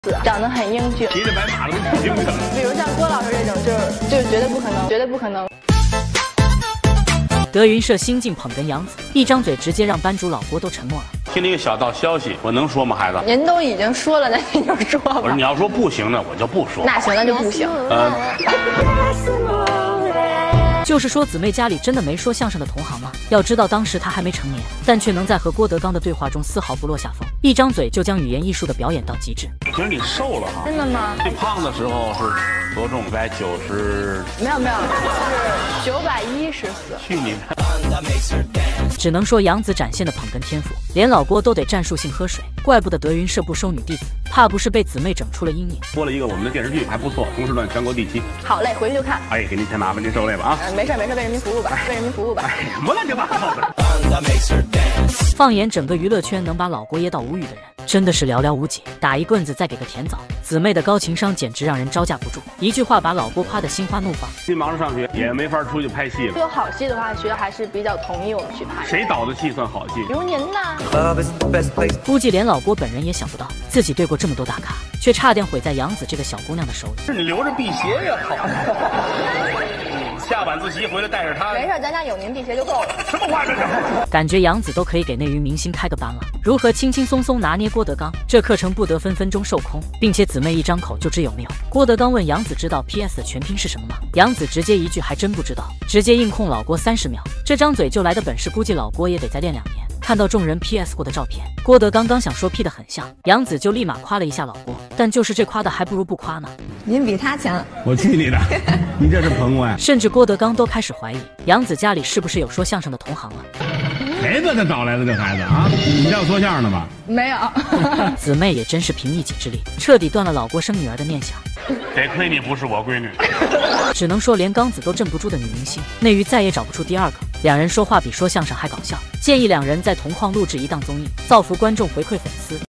长得很英俊， 骑着白马都挺精神。 比如像郭老师这种，就是绝对不可能，绝对不可能。 德云社新晋捧哏杨子，一张嘴直接让班主老郭都沉默了。 听了一个小道消息，我能说吗，孩子？ 您都已经说了，那您就说吧。 我说你要说不行呢，我就不说。 那行，那就不行。 就是说，姊妹家里真的没说相声的同行吗？要知道，当时她还没成年，但却能在和郭德纲的对话中丝毫不落下风，一张嘴就将语言艺术的表演到极致。 我觉得你瘦了哈。 真的吗？ 最胖的时候是多重？190？ 没有，是914。 去你的！ 只能说杨子展现的捧哏天赋，连老郭都得战术性喝水，怪不得德云社不收女弟子，怕不是被姊妹整出了阴影。 播了一个我们的电视剧，还不错，同时段全国第7。 好嘞，回去就看。 哎，给您添麻烦，您受累吧啊！ 没事，为人民服务吧，为人民服务吧。 哎，什么乱七八糟的！ 放眼整个娱乐圈，能把老郭噎到无语的人，真的是寥寥无几。打一棍子再给个甜枣，姊妹的高情商简直让人招架不住。一句话把老郭夸得心花怒放。 新忙着上学，也没法出去拍戏了。 有好戏的话，学校还是比较同意我们去拍。 谁导的戏算好戏？ 比如您呢？ 估计连老郭本人也想不到，自己对过这么多大咖，却差点毁在杨子这个小姑娘的手里。 是你留着辟邪也好。下晚自习回来带着它。 没事，咱家有您辟邪就够了。 什么话这是？ 感觉杨子都可以给内娱明星开个班了，如何轻轻松松拿捏郭德纲？这课程不得分分钟受空，并且姊妹一张口就知有没有。郭德纲问杨子知道 PS 的全拼是什么吗？杨子直接一句还真不知道，直接硬控老郭30秒。这张嘴就来的本事，估计老郭也得再练2年。看到众人 PS 过的照片，郭德纲刚想说 P 得很像，杨子就立马夸了一下老郭，但就是这夸的还不如不夸呢。 您比他强， 我去你的！你这是捧我呀！ 甚至郭德纲都开始怀疑杨子家里是不是有说相声的同行了。 谁把他找来的这孩子啊？你要说相声的吧？ 没有。 姊妹也真是凭一己之力，彻底断了老郭生女儿的念想。 得亏你不是我闺女。 只能说连刚子都镇不住的女明星，内娱再也找不出第二个。两人说话比说相声还搞笑，建议两人在同框录制一档综艺，造福观众，回馈粉丝。